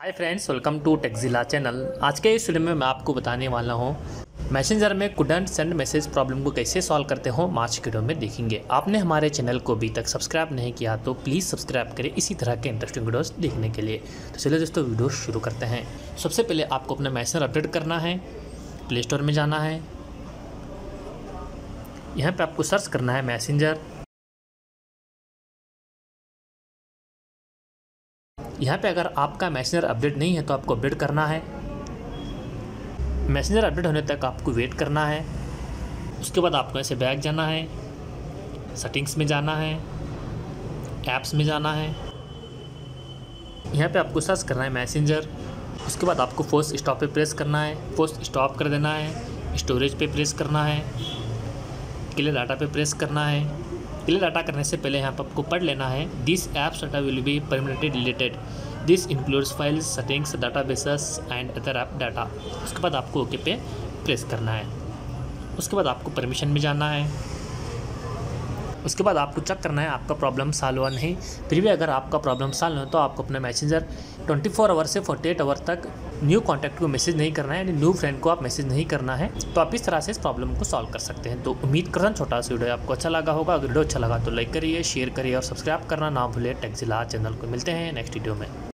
Hi friends, welcome to Techzilla channel. आज के इस वीडियो में मैं आपको बताने वाला हूँ मैसेंजर में कुडंट सेंड मैसेज प्रॉब्लम को कैसे सॉल्व करते हो। आज की वीडियो में देखेंगे। आपने हमारे चैनल को अभी तक सब्सक्राइब नहीं किया तो प्लीज़ सब्सक्राइब करें इसी तरह के इंटरेस्टिंग वीडियोस देखने के लिए। तो चलिए दोस्तों, वीडियो शुरू करते हैं। सबसे पहले आपको अपना मैसेंजर अपडेट करना है। प्ले स्टोर में जाना है, यहाँ पर आपको सर्च करना है मैसेंजर। यहाँ पे अगर आपका मैसेंजर अपडेट नहीं है तो आपको अपडेट करना है। मैसेंजर अपडेट होने तक आपको वेट करना है। उसके बाद आपको ऐसे बैक जाना है, सेटिंग्स में जाना है, ऐप्स में जाना है। यहाँ पे आपको सर्च करना है मैसेंजर। उसके बाद आपको फोर्स स्टॉप पे प्रेस करना है, फोर्स स्टॉप कर देना है। स्टोरेज पे प्रेस करना है, क्लियर डाटा पे प्रेस करना है। क्लियर डाटा करने से पहले यहाँ पर आपको पढ़ लेना है, this apps data will be permanently deleted, this includes files, settings, databases and other app data. उसके बाद आपको ओके पे प्रेस करना है। उसके बाद आपको परमिशन में जाना है। उसके बाद आपको चेक करना है आपका प्रॉब्लम सॉल्व हुआ नहीं। फिर भी अगर आपका प्रॉब्लम सॉल्व हो तो आपको अपना मैसेंजर 24 आवर से 48 आवर तक न्यू कॉन्टैक्ट को मैसेज नहीं करना है, यानी न्यू फ्रेंड को आप मैसेज नहीं करना है। तो आप इस तरह से इस प्रॉब्लम को सॉल्व कर सकते हैं। तो उम्मीद करता हूं छोटा सा वीडियो आपको अच्छा लगा होगा। अगर वीडियो अच्छा लगा तो लाइक करिए, शेयर करिए और सब्सक्राइब करना ना भूलिए टेक्जिला चैनल को। मिलते हैं नेक्स्ट वीडियो में।